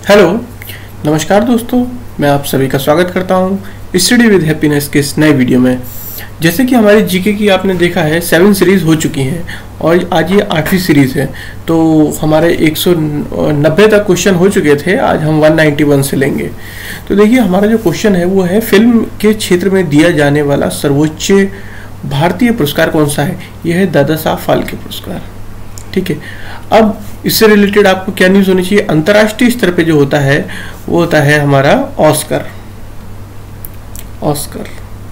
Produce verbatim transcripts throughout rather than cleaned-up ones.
Hello, नमस्कार दोस्तों। मैं आप सभी का स्वागत करता हूं स्टडी विद हैप्पीनेस के इस नए वीडियो में। जैसे कि हमारी जीके की आपने देखा है सेवन सीरीज़ हो चुकी हैं और आज ये आठवीं सीरीज़ है। तो हमारे एक सौ नब्बे तक क्वेश्चन हो चुके थे, आज हम एक सौ इक्यानवे से लेंगे। तो देखिए हमारा जो क्वेश्चन है वो है फिल्म के क्षेत्र में दिया जाने वाला सर्वोच्च भारतीय पुरस्कार कौन सा है। यह है दादा साहब फाल्के पुरस्कार। ठीक है, अब इससे रिलेटेड आपको क्या न्यूज़ होनी चाहिए। अंतर्राष्ट्रीय स्तर पे जो होता है वो होता है हमारा ऑस्कर ऑस्कर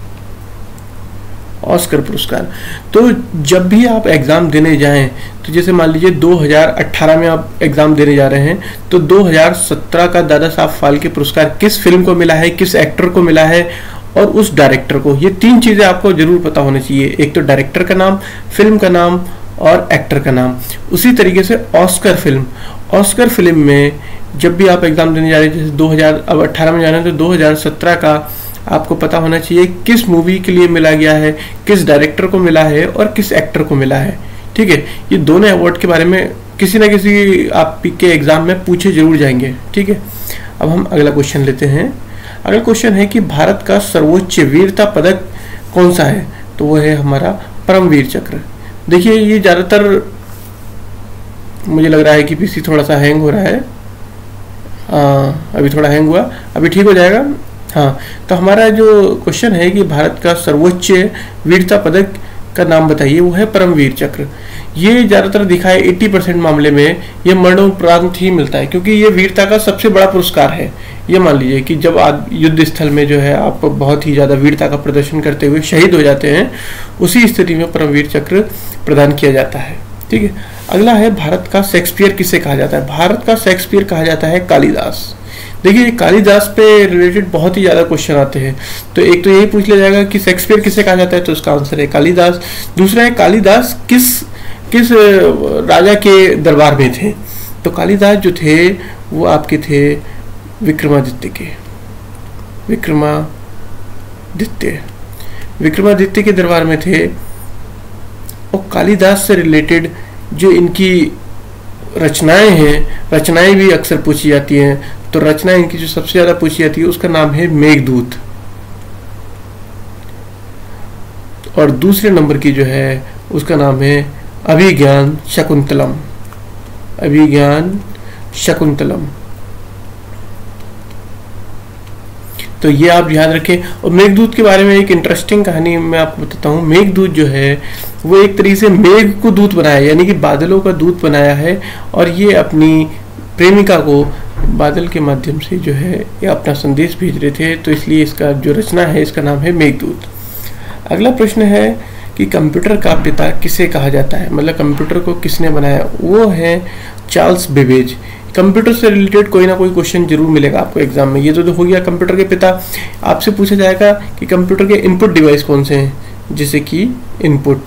ऑस्कर पुरस्कार। तो जब भी आप एग्ज़ाम देने जाएं, तो जैसे मान लीजिए दो हज़ार अठारह में आप एग्ज़ाम देने जा रहे हैं, तो दो हज़ार सत्रह का दादा साहब फाल्के पुरस्कार किस फिल्म को मिला है, किस एक्टर को मिला है और उस डायरेक्टर को। ये तीन चीज़ें आपको जरूर पता होनी चाहिए, एक तो डायरेक्टर का नाम, फिल्म का नाम और एक्टर का नाम। उसी तरीके से ऑस्कर फिल्म ऑस्कर फिल्म में जब भी आप एग्ज़ाम देने जा रहे हैं, जैसे दो हज़ार अब अठारह में जा रहे हैं, तो दो हज़ार सत्रह का आपको पता होना चाहिए किस मूवी के लिए मिला गया है, किस डायरेक्टर को मिला है और किस एक्टर को मिला है। ठीक है, ये दोनों अवार्ड के बारे में किसी ना किसी आपके एग्ज़ाम में पूछे जरूर जाएंगे। ठीक है, अब हम अगला क्वेश्चन लेते हैं। अगला क्वेश्चन है कि भारत का सर्वोच्च वीरता पदक कौन सा है। तो वो है हमारा परमवीर चक्र। देखिए ये ज़्यादातर मुझे लग रहा है कि पीसी थोड़ा सा हैंग हो रहा है। आ, अभी थोड़ा हैंग हुआ, अभी ठीक हो जाएगा। हाँ, तो हमारा जो क्वेश्चन है कि भारत का सर्वोच्च वीरता पदक का नाम बताइए। वो है परमवीर चक्र। ये ज़्यादातर दिखा है अस्सी परसेंट मामले में ये मरणोपरांत ही मिलता है, क्योंकि ये वीरता का सबसे बड़ा पुरस्कार है। ये मान लीजिए कि जब आप युद्ध स्थल में जो है आप बहुत ही ज़्यादा वीरता का प्रदर्शन करते हुए शहीद हो जाते हैं, उसी स्थिति में परमवीर चक्र प्रदान किया जाता है। ठीक है, अगला है भारत का शेक्सपियर किसे कहा जाता है। भारत का शेक्सपियर कहा जाता है कालिदास। देखिए कालिदास पे रिलेटेड बहुत ही ज़्यादा क्वेश्चन आते हैं। तो एक तो यही पूछ लिया जाएगा कि शेक्सपियर किसे कहा जाता है, तो उसका आंसर है कालिदास। दूसरा है कालिदास किस किस राजा के दरबार में थे। तो कालिदास जो थे वो आपके थे विक्रमादित्य के विक्रमादित्य विक्रमादित्य के दरबार में थे। और कालिदास से रिलेटेड जो इनकी रचनाएं हैं, रचनाएं भी अक्सर पूछी जाती हैं। तो रचना इनकी जो सबसे ज्यादा पूछी जाती है उसका नाम है मेघदूत। और दूसरे नंबर की जो है उसका नाम है अभिज्ञान शकुंतलम अभिज्ञान शकुंतलम। तो ये आप याद रखें। और मेघदूत के बारे में एक इंटरेस्टिंग कहानी मैं आपको बताता हूँ। मेघदूत जो है वो एक तरीके से मेघ को दूत बनाया, यानी कि बादलों का दूत बनाया है। और ये अपनी प्रेमिका को बादल के माध्यम से जो है ये अपना संदेश भेज रहे थे। तो इसलिए इसका जो रचना है इसका नाम है मेघदूत। अगला प्रश्न है कि कंप्यूटर का पिता किसे कहा जाता है, मतलब कंप्यूटर को किसने बनाया। वो है चार्ल्स बेबेज। कंप्यूटर से रिलेटेड कोई ना कोई क्वेश्चन जरूर मिलेगा आपको एग्जाम में। ये तो हो गया कंप्यूटर के पिता। आपसे पूछा जाएगा कि कंप्यूटर के इनपुट डिवाइस कौन से हैं, जैसे कि इनपुट।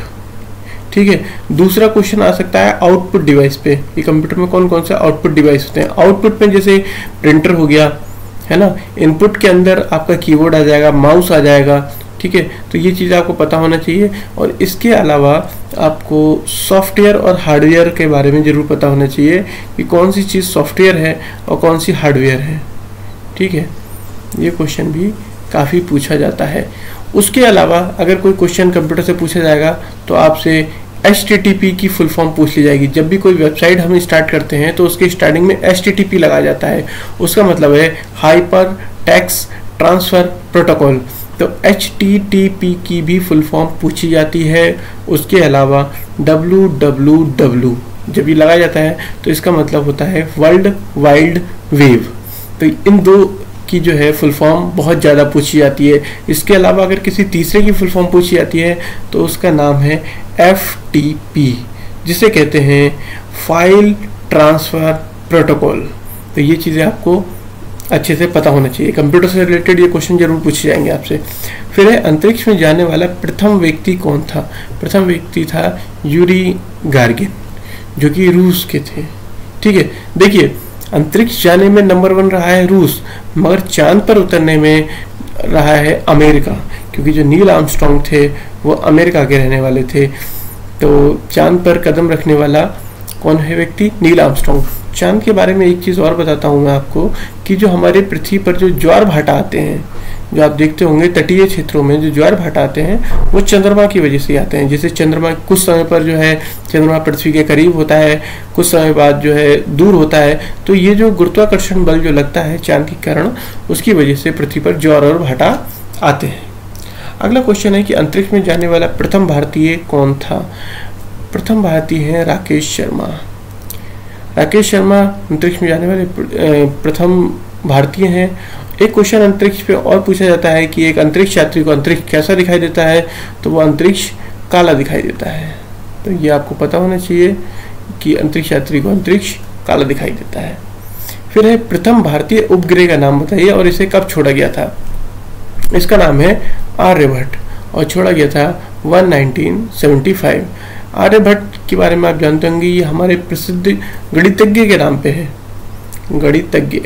ठीक है, दूसरा क्वेश्चन आ सकता है आउटपुट डिवाइस पे कि कंप्यूटर में कौन कौन से आउटपुट डिवाइस होते हैं। आउटपुट में जैसे प्रिंटर हो गया, है ना। इनपुट के अंदर आपका कीबोर्ड आ जाएगा, माउस आ जाएगा। ठीक है, तो ये चीज़ आपको पता होना चाहिए। और इसके अलावा आपको सॉफ्टवेयर और हार्डवेयर के बारे में ज़रूर पता होना चाहिए कि कौन सी चीज़ सॉफ्टवेयर है और कौन सी हार्डवेयर है। ठीक है, ये क्वेश्चन भी काफ़ी पूछा जाता है। उसके अलावा अगर कोई क्वेश्चन कंप्यूटर से पूछा जाएगा तो आपसे एच टी टी पी की फुल फॉर्म पूछ ली जाएगी। जब भी कोई वेबसाइट हम स्टार्ट करते हैं तो उसके स्टार्टिंग में एच टी टी पी लगाया जाता है। उसका मतलब है हाइपर टेक्स्ट ट्रांसफ़र प्रोटोकॉल। तो एच टी टी पी की भी फुल फॉर्म पूछी जाती है। उसके अलावा डब्ल्यू डब्ल्यू डब्ल्यू जब ये लगाया जाता है तो इसका मतलब होता है वर्ल्ड वाइड वेब। तो इन दो की जो है फुल फॉर्म बहुत ज़्यादा पूछी जाती है। इसके अलावा अगर किसी तीसरे की फुल फॉर्म पूछी जाती है तो उसका नाम है एफ टी पी, जिसे कहते हैं फाइल ट्रांसफ़र प्रोटोकॉल। तो ये चीज़ें आपको अच्छे से पता होना चाहिए। कंप्यूटर से रिलेटेड ये क्वेश्चन जरूर पूछे जाएंगे आपसे। फिर है अंतरिक्ष में जाने वाला प्रथम व्यक्ति कौन था। प्रथम व्यक्ति था यूरी गार्गिन, जो कि रूस के थे। ठीक है, देखिए अंतरिक्ष जाने में नंबर वन रहा है रूस, मगर चांद पर उतरने में रहा है अमेरिका, क्योंकि जो नील आर्मस्ट्रॉन्ग थे वो अमेरिका के रहने वाले थे। तो चांद पर कदम रखने वाला कौन है व्यक्ति? Neil Armstrong. चांद के बारे में एक चीज़ और बताता हूँ मैं आपको कि जो हमारे पृथ्वी पर जो ज्वार भाटा आते हैं, जो आप देखते होंगे तटीय क्षेत्रों में जो ज्वार भाटा आते हैं, वो चंद्रमा की वजह से आते हैं। जैसे चंद्रमा कुछ समय पर जो है चंद्रमा पृथ्वी के करीब होता है, कुछ समय बाद जो है दूर होता है, तो ये जो गुरुत्वाकर्षण बल जो लगता है चांद के कारण, उसकी वजह से पृथ्वी पर ज्वार और भाटा आते हैं। अगला क्वेश्चन है कि अंतरिक्ष में जाने वाला प्रथम भारतीय कौन था? प्रथम भारतीय है राकेश शर्मा। राकेश शर्मा अंतरिक्ष में जाने वाले प्रथम भारतीय हैं। एक क्वेश्चन अंतरिक्ष पे और पूछा जाता है कि एक अंतरिक्ष यात्री को अंतरिक्ष कैसा दिखाई देता है? तो वो अंतरिक्ष काला दिखाई देता है। तो ये आपको पता होना चाहिए कि अंतरिक्ष यात्री को अंतरिक्ष काला दिखाई देता है। फिर है प्रथम भारतीय उपग्रह का नाम बताइए और इसे कब छोड़ा गया था? इसका नाम है आर्यभट्ट और छोड़ा गया था उन्नीस सौ पचहत्तर। आर्यभट्ट के बारे में आप जानते होंगे, ये हमारे प्रसिद्ध गणितज्ञ के नाम पे है। गणितज्ञ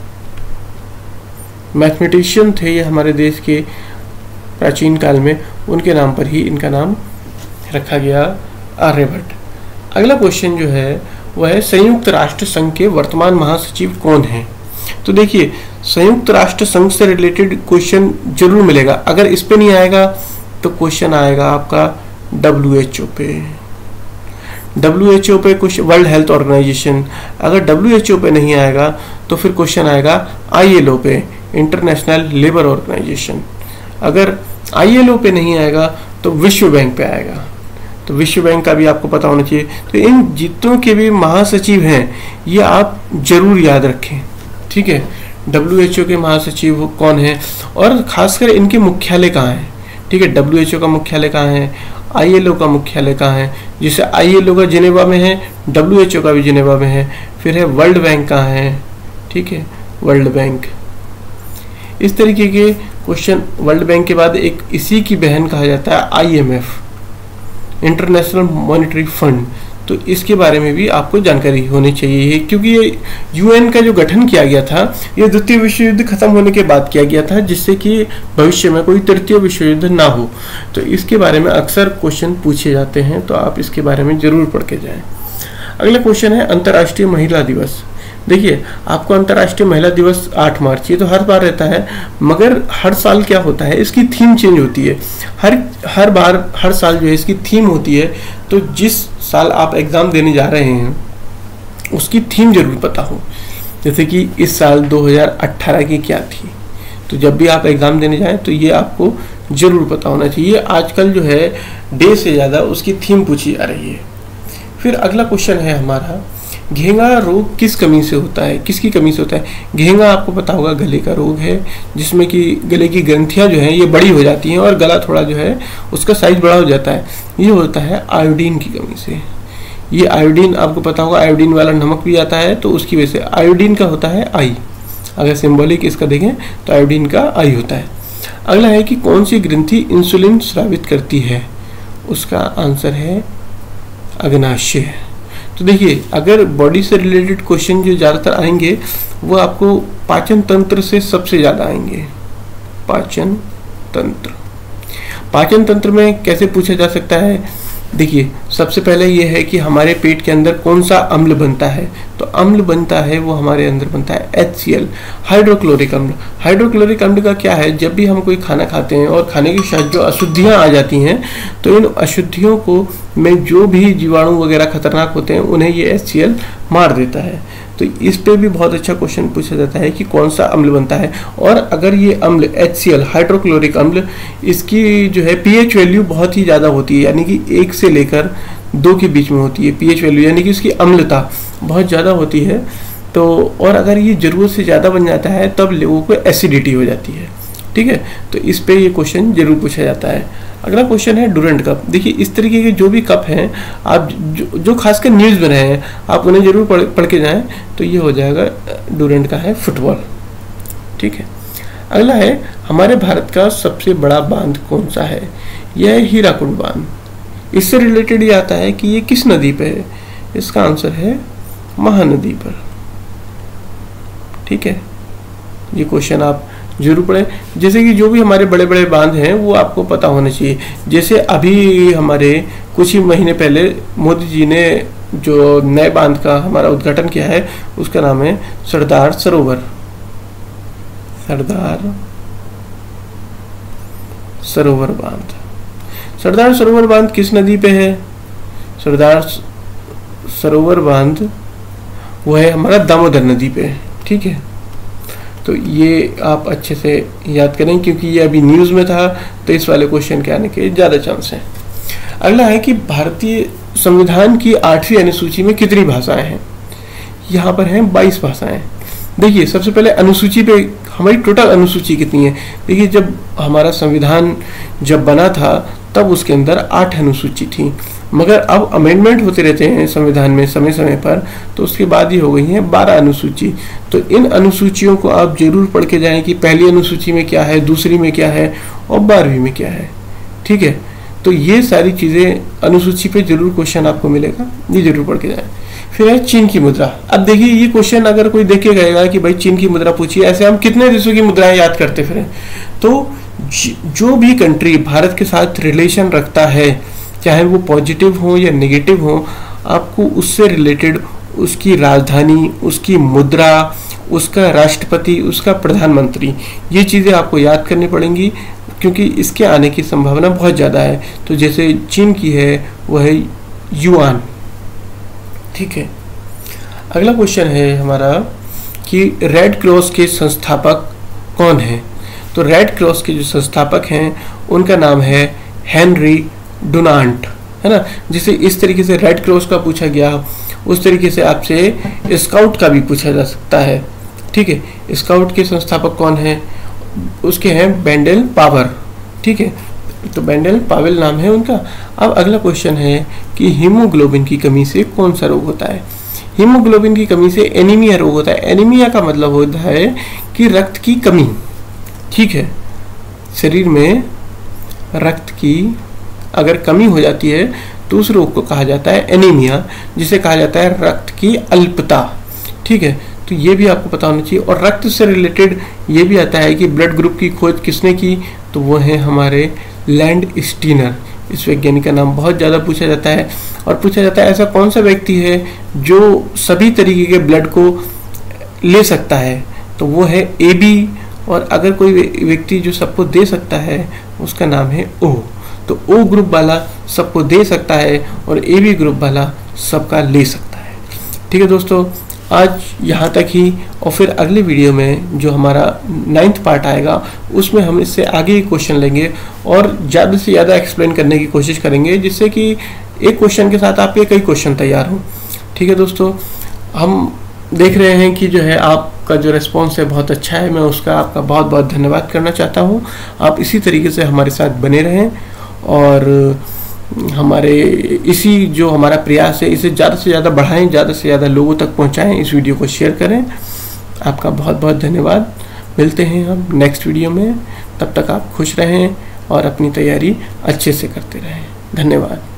मैथमेटिशियन थे ये हमारे देश के प्राचीन काल में, उनके नाम पर ही इनका नाम रखा गया आर्यभट्ट। अगला क्वेश्चन जो है वह है संयुक्त राष्ट्र संघ के वर्तमान महासचिव कौन हैं? तो देखिए संयुक्त राष्ट्र संघ से रिलेटेड क्वेश्चन जरूर मिलेगा। अगर इस पे नहीं आएगा तो क्वेश्चन आएगा आपका डब्ल्यू एच ओ पे। डब्ल्यू एच ओ पे कुछ वर्ल्ड हेल्थ ऑर्गेनाइजेशन। अगर डब्ल्यू एच ओ पे नहीं आएगा तो फिर क्वेश्चन आएगा आई एल ओ पे, इंटरनेशनल लेबर ऑर्गेनाइजेशन। अगर आई एल ओ पे नहीं आएगा तो विश्व बैंक पे आएगा। तो विश्व बैंक का भी आपको पता होना चाहिए। तो इन जितनों के भी महासचिव हैं ये आप जरूर याद रखें, ठीक है। डब्ल्यू एच ओ के महासचिव कौन है और खासकर इनके मुख्यालय कहाँ है, ठीक है। डब्ल्यू एच ओ का मुख्यालय कहाँ है, आई एल ओ का मुख्यालय कहाँ है? जैसे आई एल ओ का जिनेवा में है, डब्ल्यू एच ओ का भी जिनेवा में है। फिर है वर्ल्ड बैंक कहाँ है, ठीक है, वर्ल्ड बैंक। इस तरीके के क्वेश्चन। वर्ल्ड बैंक के बाद एक इसी की बहन कहा जाता है I M F, international monetary fund. तो इसके बारे में भी आपको जानकारी होनी चाहिए, क्योंकि ये यूएन का जो गठन किया गया था ये द्वितीय विश्व युद्ध खत्म होने के बाद किया गया था, जिससे कि भविष्य में कोई तृतीय विश्व युद्ध ना हो। तो इसके बारे में अक्सर क्वेश्चन पूछे जाते हैं, तो आप इसके बारे में जरूर पढ़ के जाएं। अगला क्वेश्चन है अंतर्राष्ट्रीय महिला दिवस। देखिए आपको अंतर्राष्ट्रीय महिला दिवस आठ मार्च, ये तो हर बार रहता है, मगर हर साल क्या होता है इसकी थीम चेंज होती है। हर हर बार हर साल जो है इसकी थीम होती है। तो जिस साल आप एग्ज़ाम देने जा रहे हैं उसकी थीम जरूर पता हो। जैसे कि इस साल दो हज़ार अठारह की क्या थी, तो जब भी आप एग्ज़ाम देने जाएं तो ये आपको जरूर पता होना चाहिए। आजकल जो है डे से ज़्यादा उसकी थीम पूछी जा रही है। फिर अगला क्वेश्चन है हमारा, घेंगा रोग किस कमी से होता है, किसकी कमी से होता है? घेंगा आपको पता होगा गले का रोग है, जिसमें कि गले की ग्रंथियां जो हैं ये बड़ी हो जाती हैं और गला थोड़ा जो है उसका साइज बड़ा हो जाता है। ये होता है आयोडीन की कमी से। ये आयोडीन आपको पता होगा, आयोडीन वाला नमक भी आता है, तो उसकी वजह से आयोडीन का होता है आई। अगर सिंबॉलिक इसका देखें तो आयोडीन का आई होता है। अगला है कि कौन सी ग्रंथि इंसुलिन स्रावित करती है? उसका आंसर है अग्नाशय। तो देखिए अगर बॉडी से रिलेटेड क्वेश्चन जो ज़्यादातर आएंगे वो आपको पाचन तंत्र से सबसे ज़्यादा आएंगे। पाचन तंत्र, पाचन तंत्र में कैसे पूछा जा सकता है? देखिए सबसे पहले ये है कि हमारे पेट के अंदर कौन सा अम्ल बनता है, तो अम्ल बनता है वो हमारे अंदर बनता है एच सी एल, हाइड्रोक्लोरिक अम्ल। हाइड्रोक्लोरिक अम्ल का क्या है, जब भी हम कोई खाना खाते हैं और खाने के साथ जो अशुद्धियाँ आ जाती हैं तो इन अशुद्धियों को में जो भी जीवाणु वगैरह खतरनाक होते हैं उन्हें ये एच सी एल मार देता है। तो इस पे भी बहुत अच्छा क्वेश्चन पूछा जाता है कि कौन सा अम्ल बनता है। और अगर ये अम्ल एच सी एल हाइड्रोक्लोरिक अम्ल, इसकी जो है पीएच वैल्यू बहुत ही ज़्यादा होती है, यानी कि एक से लेकर दो के बीच में होती है पीएच वैल्यू, यानी कि उसकी अम्लता बहुत ज़्यादा होती है। तो और अगर ये ज़रूरत से ज़्यादा बन जाता है तब लोगों को एसिडिटी हो जाती है, ठीक है। तो इस पे ये क्वेश्चन जरूर पूछा जाता है। अगला क्वेश्चन है डुरंट कप। देखिए इस तरीके के जो भी कप हैं आप जो, जो खासकर न्यूज़ में रहे हैं आप उन्हें जरूर पढ़ पढ़ के जाएं। तो ये हो जाएगा डुरंट का है फुटबॉल, ठीक है। अगला है हमारे भारत का सबसे बड़ा बांध कौन सा है? यह है हीराकुंड बांध। इससे रिलेटेड ये आता है कि ये किस नदी पे है? इसका आंसर है महानदी पर, ठीक है। ये क्वेश्चन आप जरूर पढ़ें। जैसे कि जो भी हमारे बड़े बड़े बांध हैं वो आपको पता होना चाहिए। जैसे अभी हमारे कुछ ही महीने पहले मोदी जी ने जो नए बांध का हमारा उद्घाटन किया है उसका नाम है सरदार सरोवर। सरदार सरोवर बांध। सरदार सरोवर बांध किस नदी पे है? सरदार सरोवर बांध वो है हमारा दामोदर नदी पे, ठीक है। तो ये आप अच्छे से याद करें क्योंकि ये अभी न्यूज़ में था, तो इस वाले क्वेश्चन के आने के ज़्यादा चांस हैं। अगला है कि भारतीय संविधान की आठवीं अनुसूची में कितनी भाषाएं हैं? यहाँ पर हैं बाईस भाषाएं। देखिए सबसे पहले अनुसूची पे हमारी टोटल अनुसूची कितनी है। देखिए जब हमारा संविधान जब बना था तब उसके अंदर आठ अनुसूची थी, मगर अब अमेंडमेंट होते रहते हैं संविधान में समय समय पर, तो उसके बाद ही हो गई है बारह अनुसूची। तो इन अनुसूचियों को आप जरूर पढ़ के जाएं कि पहली अनुसूची में क्या है, दूसरी में क्या है और बारहवीं में क्या है, ठीक है। तो ये सारी चीज़ें अनुसूची पे जरूर क्वेश्चन आपको मिलेगा, ये जरूर पढ़ के जाएं। फिर है चीन की मुद्रा। अब देखिए ये क्वेश्चन अगर कोई देख के गएगा कि भाई चीन की मुद्रा पूछिए, ऐसे हम कितने देशों की मुद्राएं याद करते फिर। तो जो भी कंट्री भारत के साथ रिलेशन रखता है, चाहे वो पॉजिटिव हो या नेगेटिव हो, आपको उससे रिलेटेड उसकी राजधानी, उसकी मुद्रा, उसका राष्ट्रपति, उसका प्रधानमंत्री, ये चीज़ें आपको याद करनी पड़ेंगी क्योंकि इसके आने की संभावना बहुत ज़्यादा है। तो जैसे चीन की है वह है युआन, ठीक है। अगला क्वेश्चन है हमारा कि रेड क्रॉस के संस्थापक कौन हैं? तो रेड क्रॉस के जो संस्थापक हैं उनका नाम है हेनरी डुनांट, है ना। जिसे इस तरीके से रेड क्रॉस का पूछा गया, उस तरीके से आपसे स्काउट का भी पूछा जा सकता है, ठीक है। स्काउट के संस्थापक कौन हैं? उसके हैं बेंडेल पावर, ठीक है। तो बेंडेल पावेल नाम है उनका। अब अगला क्वेश्चन है कि हीमोग्लोबिन की कमी से कौन सा रोग होता है? हीमोग्लोबिन की कमी से एनीमिया रोग होता है। एनीमिया का मतलब होता है कि रक्त की कमी, ठीक है। शरीर में रक्त की अगर कमी हो जाती है तो उस रोग को कहा जाता है एनीमिया, जिसे कहा जाता है रक्त की अल्पता, ठीक है। तो ये भी आपको पता होना चाहिए। और रक्त से रिलेटेड ये भी आता है कि ब्लड ग्रुप की खोज किसने की? तो वो है हमारे लैंड स्टीनर। इस वैज्ञानिक का नाम बहुत ज़्यादा पूछा जाता है और पूछा जाता है ऐसा कौन सा व्यक्ति है जो सभी तरीके के ब्लड को ले सकता है? तो वो है ए बी। और अगर कोई व्यक्ति जो सबको दे सकता है उसका नाम है ओ। तो ओ ग्रुप वाला सबको दे सकता है और ए बी ग्रुप वाला सबका ले सकता है, ठीक है दोस्तों। आज यहाँ तक ही, और फिर अगले वीडियो में जो हमारा नाइन्थ पार्ट आएगा उसमें हम इससे आगे ही क्वेश्चन लेंगे और ज़्यादा से ज़्यादा एक्सप्लेन करने की कोशिश करेंगे, जिससे कि एक क्वेश्चन के साथ आपके कई क्वेश्चन तैयार हों, ठीक है दोस्तों। हम देख रहे हैं कि जो है आपका जो रिस्पॉन्स है बहुत अच्छा है, मैं उसका आपका बहुत बहुत धन्यवाद करना चाहता हूँ। आप इसी तरीके से हमारे साथ बने रहें और हमारे इसी जो हमारा प्रयास है इसे ज़्यादा से ज़्यादा बढ़ाएं, ज़्यादा से ज़्यादा लोगों तक पहुंचाएं, इस वीडियो को शेयर करें। आपका बहुत बहुत धन्यवाद। मिलते हैं हम नेक्स्ट वीडियो में, तब तक आप खुश रहें और अपनी तैयारी अच्छे से करते रहें। धन्यवाद।